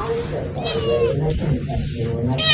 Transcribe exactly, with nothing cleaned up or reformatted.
I'm so sorry, William. I can't thank you enough.